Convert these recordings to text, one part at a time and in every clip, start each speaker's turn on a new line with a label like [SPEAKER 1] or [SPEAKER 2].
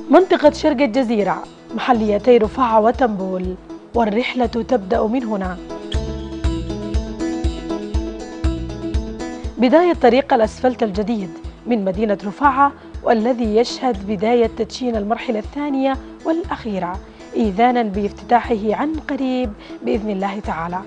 [SPEAKER 1] منطقة شرق الجزيرة، محليتي رفاعة وتنبول، والرحلة تبدأ من هنا. بداية طريق الأسفلت الجديد من مدينة رفاعة، والذي يشهد بداية تدشين المرحلة الثانية والأخيرة، إذانا بافتتاحه عن قريب بإذن الله تعالى.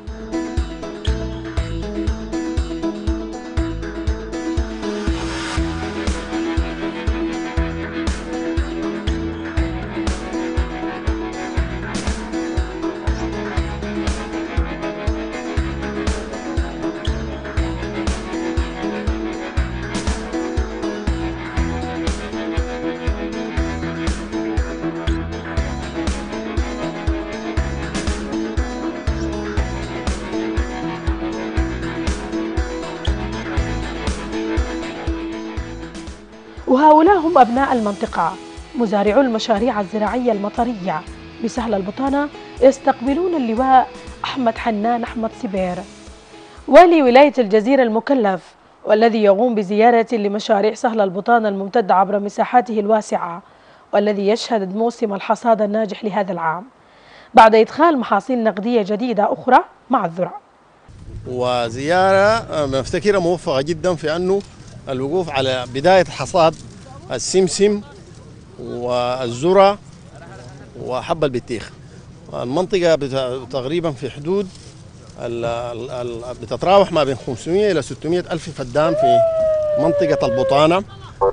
[SPEAKER 1] وهؤلاء هم أبناء المنطقة، مزارعو المشاريع الزراعية المطرية بسهل البطانة، يستقبلون اللواء أحمد حنان أحمد سبير، والي ولاية الجزيرة المكلف، والذي يقوم بزيارة لمشاريع سهل البطانة الممتدة عبر مساحاته الواسعة، والذي يشهد موسم الحصاد الناجح لهذا العام بعد إدخال محاصيل نقدية جديدة أخرى مع الذرة.
[SPEAKER 2] وزيارة نفتكرها موفقة جدا في أنه الوقوف على بداية حصاد السمسم والذرة وحب البطيخ. المنطقة تقريبا في حدود بتتراوح ما بين 500 إلى 600 ألف فدان في منطقة البطانة.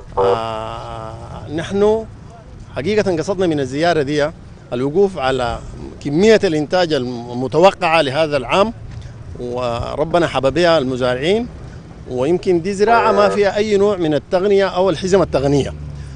[SPEAKER 2] نحن حقيقة قصدنا من الزيارة دي الوقوف على كمية الإنتاج المتوقعة لهذا العام، وربنا حبى بها المزارعين، ويمكن دي زراعة ما فيها أي نوع من التغنية أو الحزم التغنية.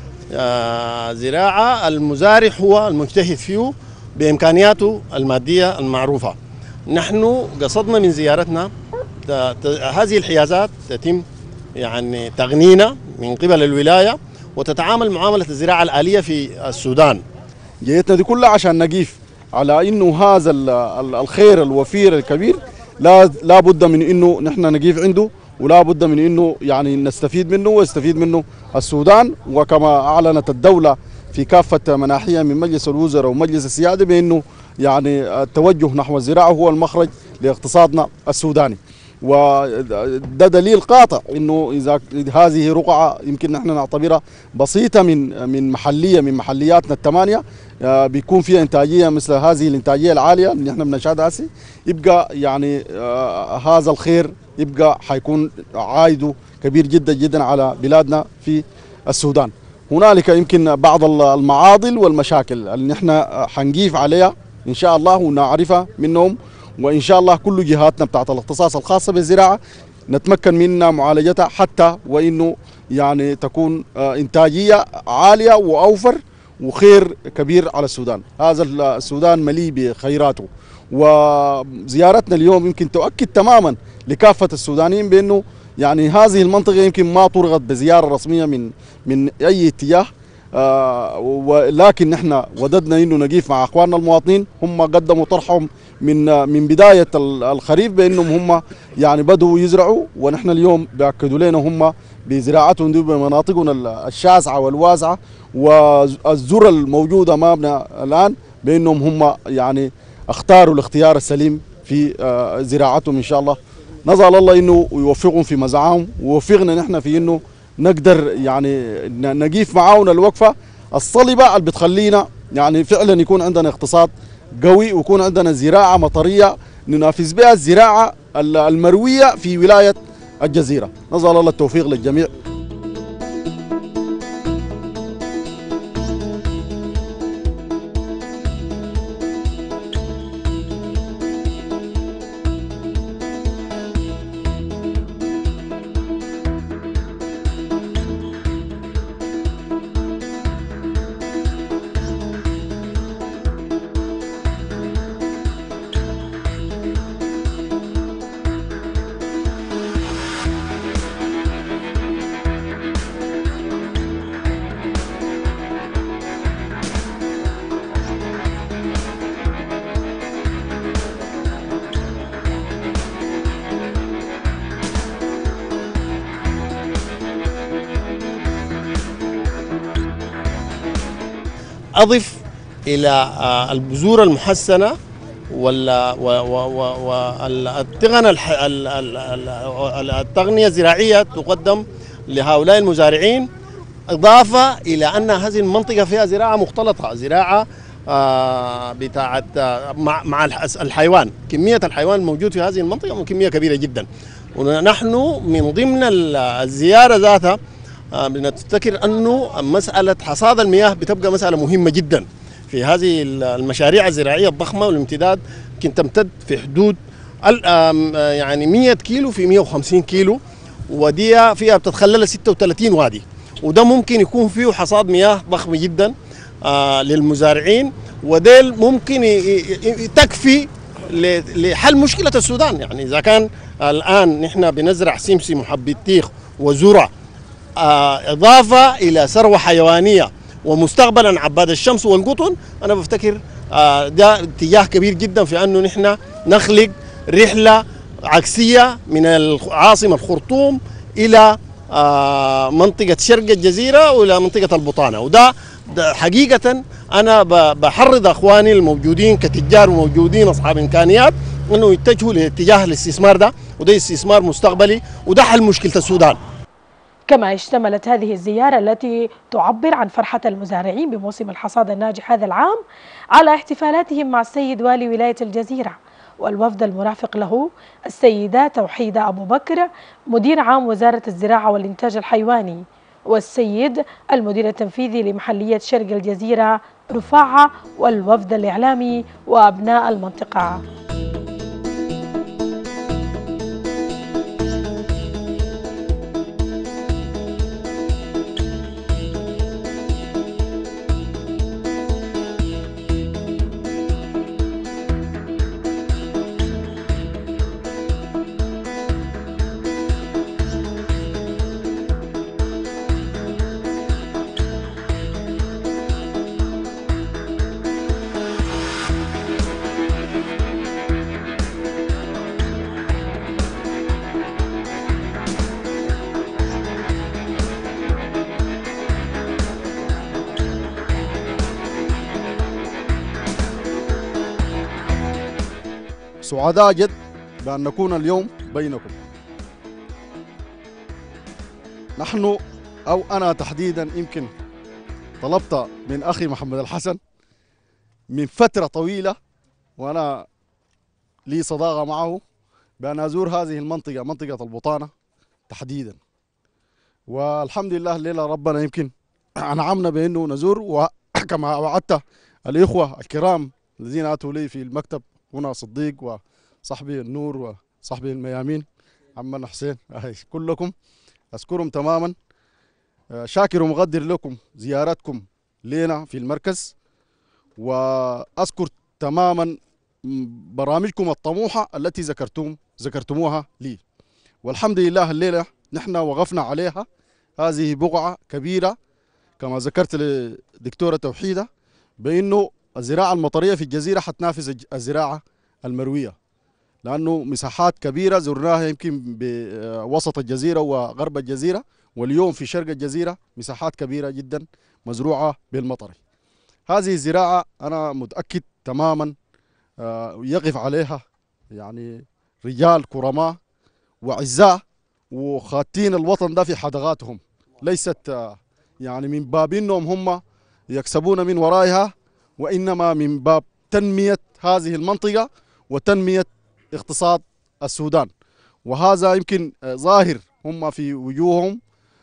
[SPEAKER 2] زراعة المزارع هو المجتهد فيه بإمكانياته المادية المعروفة. نحن قصدنا من زيارتنا هذه الحيازات تتم يعني تغنينا من قبل الولاية، وتتعامل معاملة الزراعة الآلية في السودان.
[SPEAKER 3] جيتنا دي كلها عشان نقيف على إنه هذا الخير الوفير الكبير لا بد من إنه نحن نقيف عنده، ولا بد من انه يعني نستفيد منه ويستفيد منه السودان. وكما اعلنت الدوله في كافه مناحيها من مجلس الوزراء ومجلس السياده بانه يعني التوجه نحو الزراعه هو المخرج لاقتصادنا السوداني. وده دليل قاطع انه اذا هذه رقعه يمكن نحن نعتبرها بسيطه من محليه من محلياتنا الثمانيه بيكون فيها انتاجيه مثل هذه الانتاجيه العاليه اللي نحن بنشهدها هسه، يبقى يعني هذا الخير يبقى حيكون عائده كبير جدا جدا على بلادنا في السودان. هنالك يمكن بعض المعاضل والمشاكل اللي نحن حنقيف عليها ان شاء الله ونعرفها منهم، وان شاء الله كل جهاتنا بتاعت الاختصاص الخاصه بالزراعه نتمكن منها معالجتها، حتى وانه يعني تكون انتاجيه عاليه واوفر وخير كبير على السودان. هذا السودان مليء بخيراته، وزيارتنا اليوم يمكن تؤكد تماما لكافة السودانيين بأنه يعني هذه المنطقة يمكن ما طرقت بزيارة رسمية من أي اتجاه، ولكن نحن وددنا أنه نقيف مع أخواننا المواطنين. هم قدموا طرحهم من بداية الخريف بأنهم هم يعني بدوا يزرعوا، ونحن اليوم بيأكدوا لنا هم بزراعتهم دي بمناطقنا الشاسعة والواسعة والذرة الموجودة أمامنا الآن بأنهم هم يعني اختاروا الاختيار السليم في زراعتهم. إن شاء الله نسأل الله إنه يوفقهم في مزعاهم، ووفقنا نحن في إنه نقدر يعني نقيف معاهم الوقفة الصلبة اللي بتخلينا يعني فعلا يكون عندنا اقتصاد قوي، ويكون عندنا زراعة مطرية ننافس بها الزراعة المروية في ولاية الجزيرة. نسأل الله التوفيق للجميع.
[SPEAKER 2] أضف إلى البذور المحسنة التغنية الزراعية تقدم لهؤلاء المزارعين، إضافة إلى أن هذه المنطقة فيها زراعة مختلطة، زراعة بتاعت مع الحيوان. كمية الحيوان الموجود في هذه المنطقة كمية كبيرة جدا. ونحن من ضمن الزيارة ذاتها بنفتكر أنه مسألة حصاد المياه بتبقى مسألة مهمة جدا في هذه المشاريع الزراعية الضخمة، والامتداد يمكن تمتد في حدود يعني 100 كيلو في 150 كيلو، ودي فيها بتتخلل 36 وادي، وده ممكن يكون فيه حصاد مياه ضخم جدا للمزارعين، وديل ممكن تكفي لحل مشكلة السودان. يعني إذا كان الآن نحن بنزرع سمسم وحبيتيخ وذرة، إضافة إلى ثروة حيوانية ومستقبلا عباد الشمس والقطن، أنا بفتكر ده اتجاه كبير جدا في أنه نحن نخلق رحلة عكسية من العاصمة الخرطوم إلى منطقة شرق الجزيرة وإلى منطقة البطانة. وده حقيقة أنا بحرض أخواني الموجودين كتجار وموجودين أصحاب إمكانيات أنه يتجهوا لاتجاه الاستثمار ده، وده استثمار مستقبلي، وده حل مشكلة السودان.
[SPEAKER 1] كما اشتملت هذه الزيارة التي تعبر عن فرحة المزارعين بموسم الحصاد الناجح هذا العام على احتفالاتهم مع السيد والي ولاية الجزيرة والوفد المرافق له، السيدة توحيدة أبو بكر مدير عام وزارة الزراعة والإنتاج الحيواني، والسيد المدير التنفيذي لمحلية شرق الجزيرة رفاعة، والوفد الإعلامي وأبناء المنطقة.
[SPEAKER 3] سعداء جد بأن نكون اليوم بينكم. نحن أو أنا تحديدا يمكن طلبت من أخي محمد الحسن من فترة طويلة، وأنا لي صداقة معه، بأن أزور هذه المنطقة، منطقة البطانة تحديدا. والحمد لله الليلة ربنا يمكن أنعمنا بأنه نزور، وكما وعدت الإخوة الكرام الذين أتوا لي في المكتب هنا، صديق وصاحبي النور وصاحبي الميامين عمنا حسين، كلكم أشكرهم تماما، شاكر ومقدر لكم زيارتكم لنا في المركز، وأذكر تماما برامجكم الطموحة التي ذكرتموها لي. والحمد لله الليلة نحن وقفنا عليها. هذه بقعة كبيرة كما ذكرت للدكتورة توحيدة بأنه الزراعة المطرية في الجزيرة حتنافس الزراعة المروية، لأنه مساحات كبيرة زرناها يمكن بوسط الجزيرة وغرب الجزيرة، واليوم في شرق الجزيرة مساحات كبيرة جدا مزروعة بالمطري. هذه الزراعة أنا متأكد تماما يقف عليها يعني رجال كرماء وعزاء وخاتين الوطن ده في حدقاتهم، ليست يعني من باب انهم هم يكسبون من ورائها، وانما من باب تنمية هذه المنطقة وتنمية اقتصاد السودان. وهذا يمكن ظاهر هم في وجوههم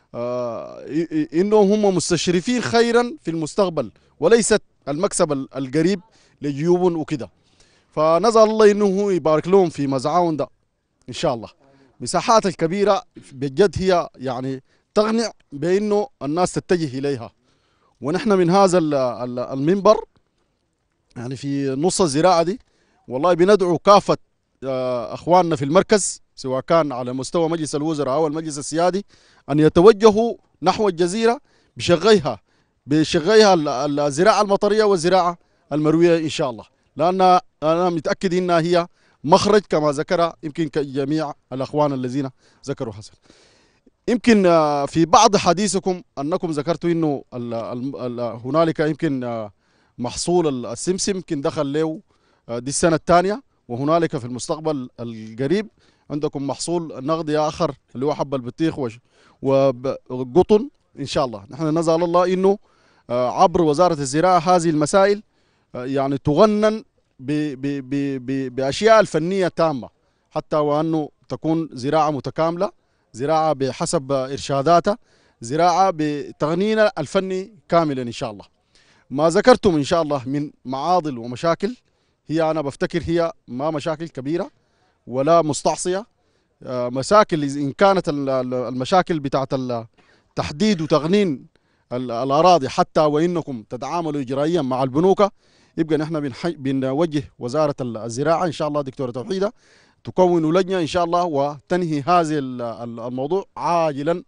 [SPEAKER 3] انهم هم مستشرفين خيرا في المستقبل، وليست المكسب القريب لجيوب وكده. فنسأل الله انه يبارك لهم في مزعاهم ده ان شاء الله. مساحات الكبيرة بجد هي يعني تقنع بانه الناس تتجه اليها، ونحن من هذا المنبر يعني في نص الزراعة دي والله بندعو كافة اخواننا في المركز، سواء كان على مستوى مجلس الوزراء او المجلس السيادي، ان يتوجهوا نحو الجزيرة بشغيها الزراعة المطرية والزراعة المروية ان شاء الله، لان انا متأكد انها هي مخرج كما ذكر يمكن جميع الاخوان الذين ذكروا حسن. يمكن في بعض حديثكم انكم ذكرتوا انه هنالك يمكن محصول السمسم يمكن دخل له دي السنة الثانية، وهنالك في المستقبل القريب عندكم محصول نقدي آخر اللي هو حب البطيخ وقطن. إن شاء الله نحن نسأل الله إنه عبر وزارة الزراعة هذه المسائل يعني تغنن بأشياء الفنية تامة، حتى وأنه تكون زراعة متكاملة، زراعة بحسب إرشاداتها، زراعة بتغنينا الفني كاملا إن شاء الله. ما ذكرتم إن شاء الله من معاضل ومشاكل هي أنا بفتكر هي ما مشاكل كبيرة ولا مستعصية. مشاكل إن كانت المشاكل بتاعت تحديد وتغنين الأراضي حتى وإنكم تتعاملوا إجرائيا مع البنوك، يبقى نحن بنوجه وزارة الزراعة إن شاء الله دكتورة توحيدة تكون لجنة إن شاء الله وتنهي هذا الموضوع عاجلا،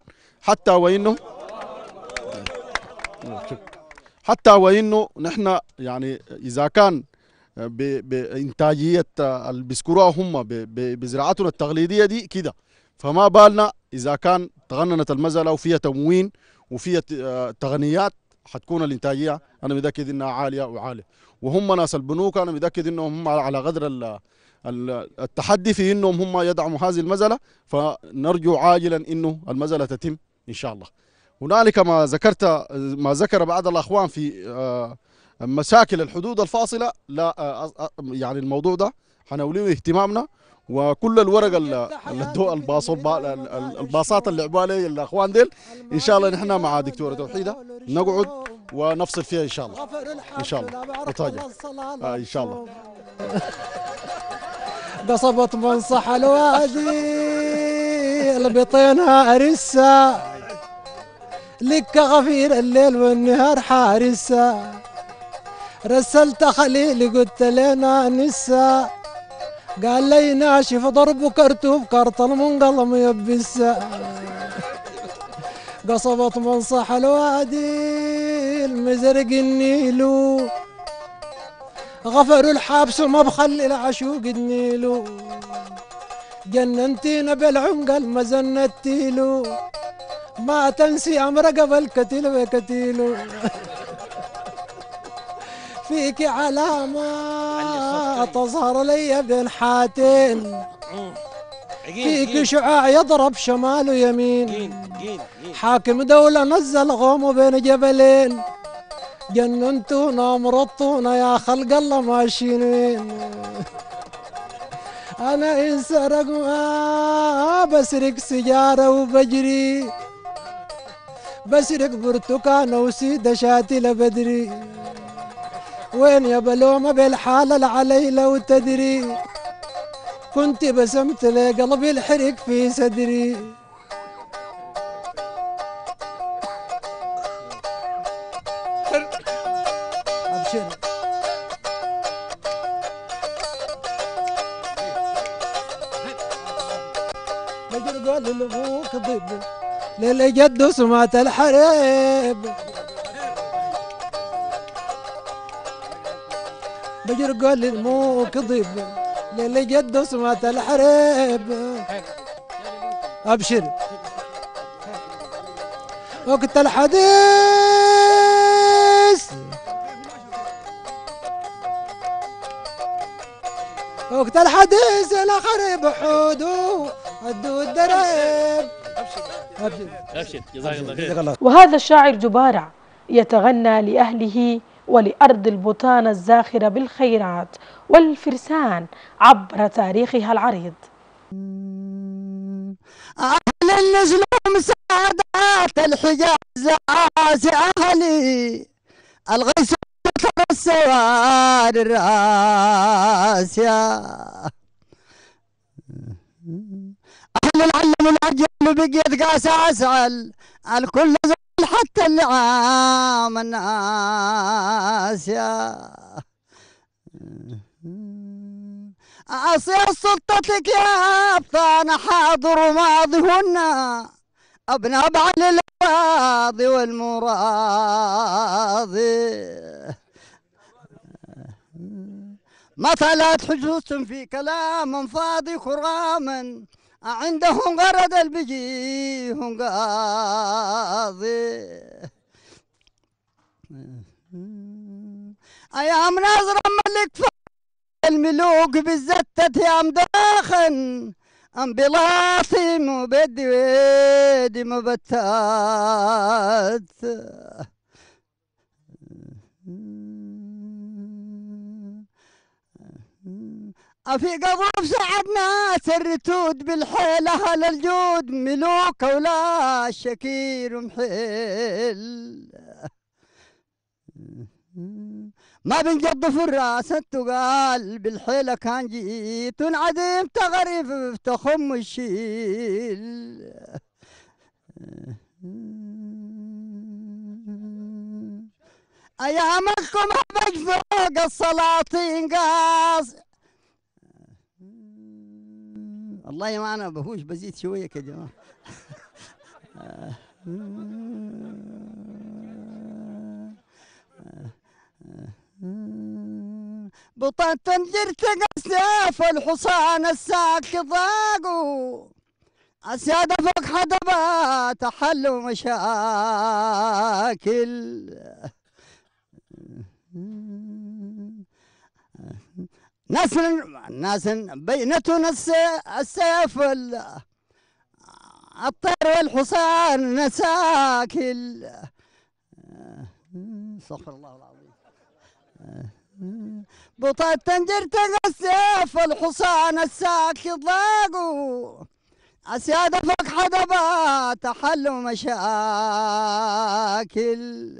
[SPEAKER 3] حتى وإنه نحن يعني إذا كان بإنتاجية اللي بيذكروها هم بزراعتنا التقليدية دي كده، فما بالنا إذا كان تغننت المزرعة وفيها تموين وفيها تغنيات، حتكون الإنتاجية أنا متأكد إنها عالية وعالية. وهم ناس البنوك أنا متأكد إنهم هم على قدر التحدي في إنهم هم يدعموا هذه المزرعة، فنرجو عاجلا إنه المزرعة تتم إن شاء الله. هنالك ما ذكر بعض الأخوان في مشاكل الحدود الفاصلة، لا يعني الموضوع ده حنوليه اهتمامنا، وكل الورق الباصات اللي عبوا عليه الاخوان ديل ان شاء الله نحن مع دكتوره توحيده نقعد ونفصل فيها ان شاء الله. ان شاء الله نتواجه ان شاء الله.
[SPEAKER 4] قصبت منصح الوادي البطينها ارسا لك غفير الليل والنهار حارسا، رسلت خليلي قلت لنا نسا، قال لي ناشف ضرب كرتوب كرطل منقلم يبسا. قصبت منصح الوادي المزرق النيلو غفروا الحابس وما بخلي العشوق النيلو، جننتينا بالعنقل ما زنتيلو، ما تنسي امر قبل كتيل وكتيلو. فيك علامة تظهر لي بين حاتين، فيك شعاع يضرب شمال ويمين، حاكم دولة نزل غومه بين جبلين، جننتونا مرطونا يا خلق الله ماشيين وين. أنا إن سرق ما بسرق سجارة وبجري، بسرق برتقانة وسيدة شاتي لبدري، وين يا بلومة بالحالة علي لو تدري، كنت بسمت لي قلبي الحرق في صدري. أبشر بجر قول لأبوك ضب للجد سمعت الحريب، بجر قول لأبوك ضب للجد سمعت الحريب. أبشر وقت الحديث، وقت الحديث الخريب حودو هدو الدرب. أبشر
[SPEAKER 5] أبشر جزاك الله خير.
[SPEAKER 1] وهذا الشاعر جبارع يتغنى لأهله ولأرض البطانة الزاخرة بالخيرات والفرسان عبر تاريخها العريض.
[SPEAKER 4] أهل النزل مساعدات الحجاز عاز أهلي الغيث السوار الراسيا، أهل العلم العجل بقيت قاس أسأل الكل زل حتى اللعام الناس يا أصير سلطتك يا أبطان حاضر ماضيهن أبناء بعل الواضي والمراضي، مثلت حجوز في كلام فاضي خراما عندهم غرد البجيهم قاضي،
[SPEAKER 6] أيام ناظرة ملك الملوك بالزتة يا مداخن أم بلاطي مبدي ويدي مبتات أفي قضوف سعدنا الرتود بالحيلة أهل الجود ملوك ولا شكير محيل ما بنجد في الراس التقال بالحيلة كان جيت عديم تغريف تخم الشيل أيامكم أبج فوق السلاطين قاص والله ما أنا بهوش بزيد شوية يا جماعة بطن تنجر تقسف الحصان الساك ضاقوا أسيادة فوق حدبات حلوا مشاكل ناس بينتنا السيف الطير والحصان نساكل استغفر الله العظيم بطاط تنجر السيف الحصان الساك ضاقوا أسيادة فوق حدبات حلوا مشاكل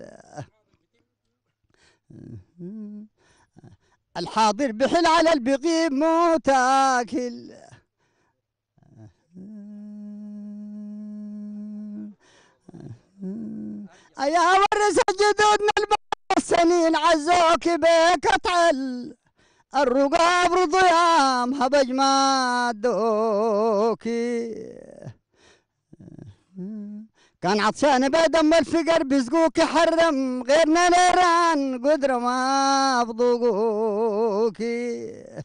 [SPEAKER 6] الحاضر بحل على البغيب مو تاكل يا ورث جدودنا السنين عزوك بك اطعل الرقاب رضيام هبج ما دوكي كان عطشان بدم الفقر بيسقوك حرم غيرنا نيران قدر ما بضوقوكي